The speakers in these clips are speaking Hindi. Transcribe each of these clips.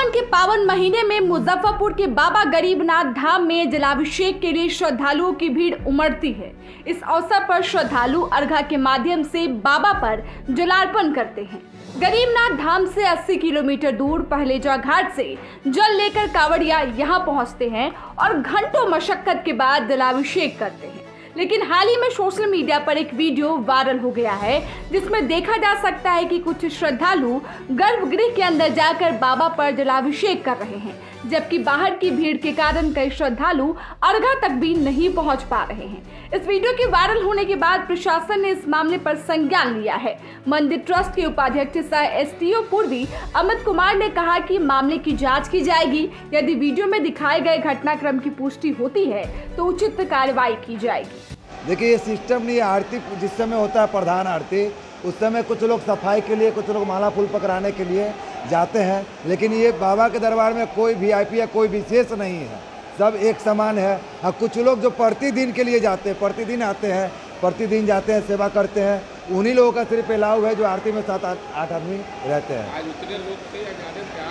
सावन के पावन महीने में मुजफ्फरपुर के बाबा गरीबनाथ धाम में जलाभिषेक के लिए श्रद्धालुओं की भीड़ उमड़ती है। इस अवसर पर श्रद्धालु अर्घा के माध्यम से बाबा पर जलार्पण करते हैं। गरीबनाथ धाम से 80 किलोमीटर दूर पहलेजा घाट से जल लेकर कांवड़िया यहां पहुंचते हैं और घंटों मशक्कत के बाद जलाभिषेक करते हैं। लेकिन हाल ही में सोशल मीडिया पर एक वीडियो वायरल हो गया है जिसमें देखा जा सकता है कि कुछ श्रद्धालु गर्भगृह के अंदर जाकर बाबा पर जलाभिषेक कर रहे हैं, जबकि बाहर की भीड़ के कारण कई श्रद्धालु अर्घा तक भी नहीं पहुंच पा रहे हैं। इस वीडियो के वायरल होने के बाद प्रशासन ने इस मामले पर संज्ञान लिया है। मंदिर ट्रस्ट के उपाध्यक्ष सह एसडीओ पूर्वी अमित कुमार ने कहा कि मामले की जांच की जाएगी। यदि वीडियो में दिखाए गए घटनाक्रम की पुष्टि होती है तो उचित कार्रवाई की जाएगी। देखिए, ये सिस्टम नहीं, आरती जिस समय होता है प्रधान आरती, उस समय कुछ लोग सफाई के लिए, कुछ लोग माला फूल पकड़ाने के लिए जाते हैं, लेकिन ये बाबा के दरबार में कोई वीआईपी या कोई विशेष नहीं है, सब एक समान है। हाँ, कुछ लोग जो प्रतिदिन के लिए जाते हैं, प्रतिदिन आते हैं, प्रतिदिन जाते हैं, सेवा करते हैं, उन्हीं लोगों का सिर्फ अलाउ है जो आरती में 7-8 आदमी रहते हैं। आज उतने लोग थे या ज़्यादा थे?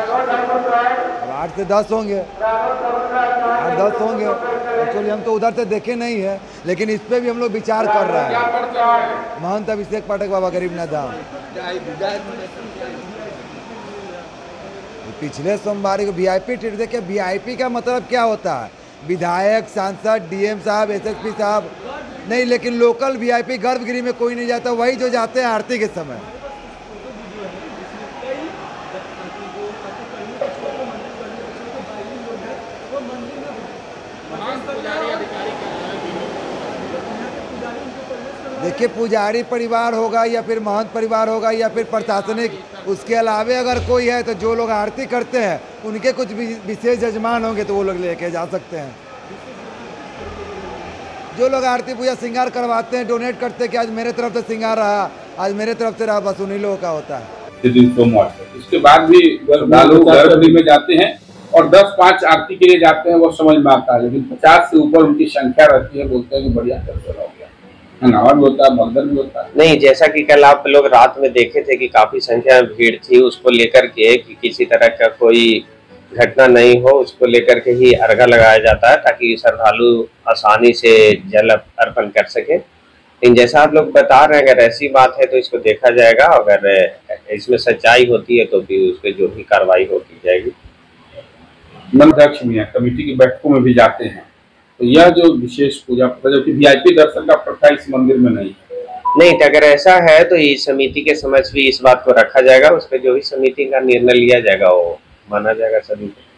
8 से 10 होंगे, 8-10 होंगे। एक्चुअली हम तो उधर से देखे नहीं है, लेकिन इस पे भी हम लोग विचार कर रहे हैं। महंत अभिषेक पाठक बाबा गरीबनाथ धाम पिछले सोमवार को वीआईपी ट्रीट देखे। वीआईपी का मतलब क्या होता है? विधायक, सांसद, डीएम साहब, एसएसपी साहब नहीं, लेकिन लोकल वीआईपी गर्भगृह में कोई नहीं जाता, वही जो जाते हैं आरती के समय। देखिए, पुजारी परिवार होगा या फिर महंत परिवार होगा या फिर प्रशासनिक, उसके अलावे अगर कोई है तो जो लोग आरती करते हैं उनके कुछ विशेष जजमान होंगे तो वो लोग लेके जा सकते हैं। जो लोग आरती पूजा श्रृंगार करवाते हैं, डोनेट करते हैं कि आज मेरे तरफ से श्रृंगार रहा, आज मेरे तरफ से रहा, बस उन्हीं लोगों का होता है। इसके बाद भी श्रद्धालु गर्भगृह में जाते हैं और 10-5 आरती के लिए जाते हैं, वो समझ में आता है, लेकिन 50 से ऊपर उनकी संख्या रहती है। बोलते हैं कि बढ़िया दर्शन हो गया, हंगामा भी होता है, भगदड़ भी होता है। नहीं, जैसा कि कल आप लोग रात में देखे थे कि काफी संख्या में भीड़ थी, उसको लेकर के कि किसी तरह का कोई घटना नहीं हो, उसको लेकर के ही अर्घा लगाया जाता है ताकि श्रद्धालु आसानी से जल अर्पण कर सके। लेकिन जैसा आप लोग बता रहे हैं, अगर ऐसी बात है तो इसको देखा जाएगा, अगर इसमें सच्चाई होती है तो भी उस पर जो भी कार्रवाई हो की जाएगी। अध्यक्ष भी है, कमेटी की बैठकों में भी जाते हैं, तो यह जो विशेष पूजा जो कि वीआईपी दर्शन का प्रथा इस मंदिर में नहीं है। नहीं, तो अगर ऐसा है तो इस समिति के समक्ष भी इस बात को रखा जाएगा, उस पर जो भी समिति का निर्णय लिया जाएगा वो माना जाएगा सभी को।